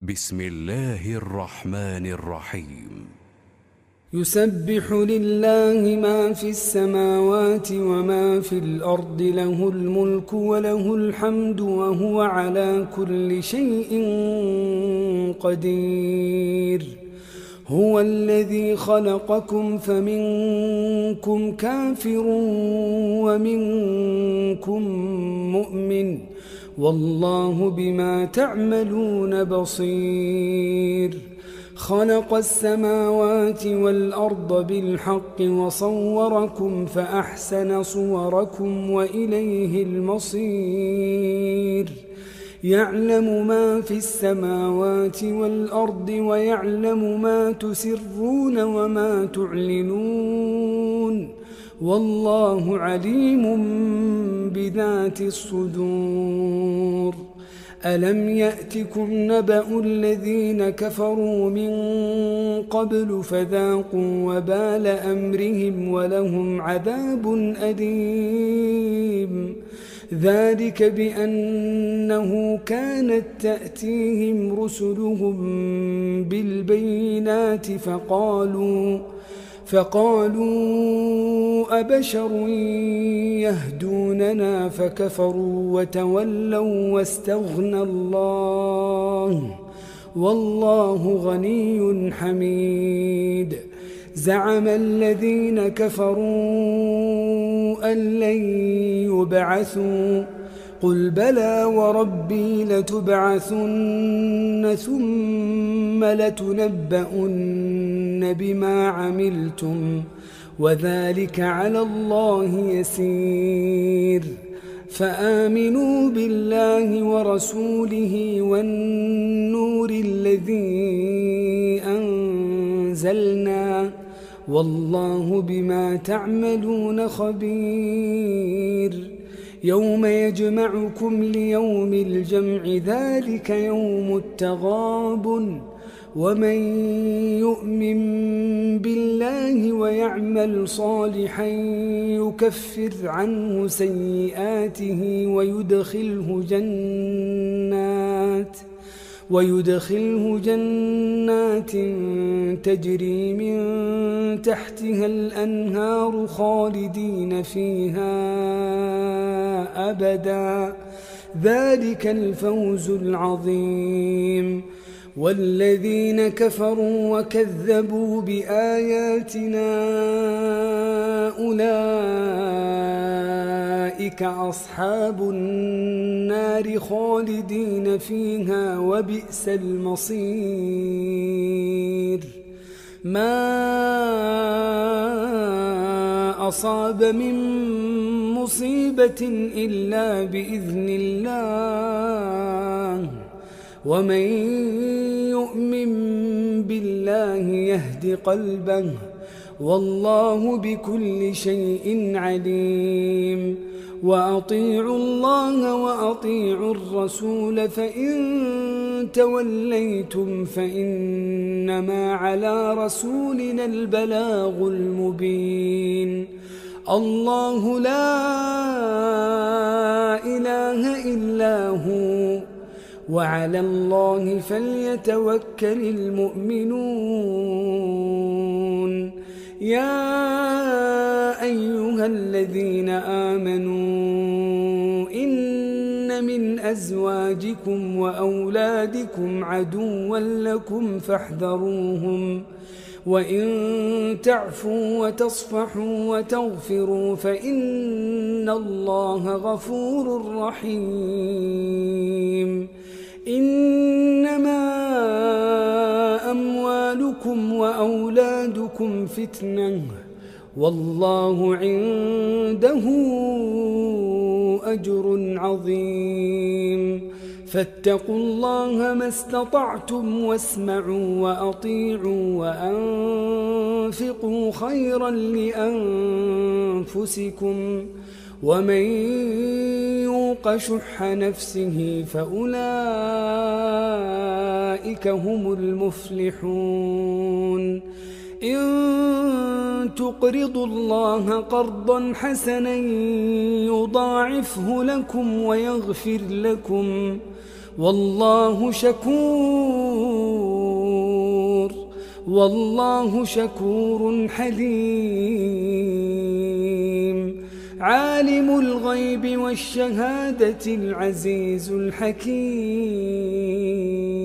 بسم الله الرحمن الرحيم. يسبح لله ما في السماوات وما في الأرض، له الملك وله الحمد وهو على كل شيء قدير. هو الذي خلقكم فمنكم كافر ومنكم مؤمن، والله بما تعملون بصير. خلق السماوات والأرض بالحق وصوركم فأحسن صوركم وإليه المصير. يعلم ما في السماوات والأرض ويعلم ما تسرون وما تعلنون، والله عليم بذات الصدور. ألم يأتكم نبأ الذين كفروا من قبل فذاقوا وبال أمرهم ولهم عذاب أليم. ذلك بأنه كانت تأتيهم رسلهم بالبينات فقالوا أبشر يهدوننا فكفروا وتولوا واستغنى الله، والله غني حميد. زعم الذين كفروا أن لن يبعثوا، قل بلى وربي لتبعثن ثم لتنبؤن بما عملتم، وذلك على الله يسير. فآمنوا بالله ورسوله والنور الذي أنزلنا، والله بما تعملون خبير. يوم يجمعكم ليوم الجمع، ذلك يوم التغابن. ومن يؤمن بالله ويعمل صالحا يكفر عنه سيئاته ويدخله جنات تجري من تحتها الأنهار خالدين فيها أبدا، ذلك الفوز العظيم. والذين كفروا وكذبوا بآياتنا أولئك أصحاب النار خالدين فيها وبئس المصير. ما أصاب من مصيبة إلا بإذن الله، ومن يؤمن بالله يهد قلبه، والله بكل شيء عليم. وأطيعوا الله وأطيعوا الرسول، فإن توليتم فإنما على رسولنا البلاغ المبين. الله لا إله إلا هو، وعلى الله فليتوكل المؤمنون. يا أيها الذين آمنوا إن من أزواجكم وأولادكم عدوا لكم فاحذروهم، وإن تعفوا وتصفحوا وتغفروا فإن الله غفور رحيم. إنما أموالكم وأولادكم فتنة، والله عنده أجر عظيم. فاتقوا الله ما استطعتم واسمعوا وأطيعوا وأنفقوا خيرا لأنفسكم، ومن يوق شح نفسه فأولئك هم المفلحون. إن تقرضوا الله قرضا حسنا يضاعفه لكم ويغفر لكم، والله شكور حليم. عالم الغيب والشهادة العزيز الحكيم.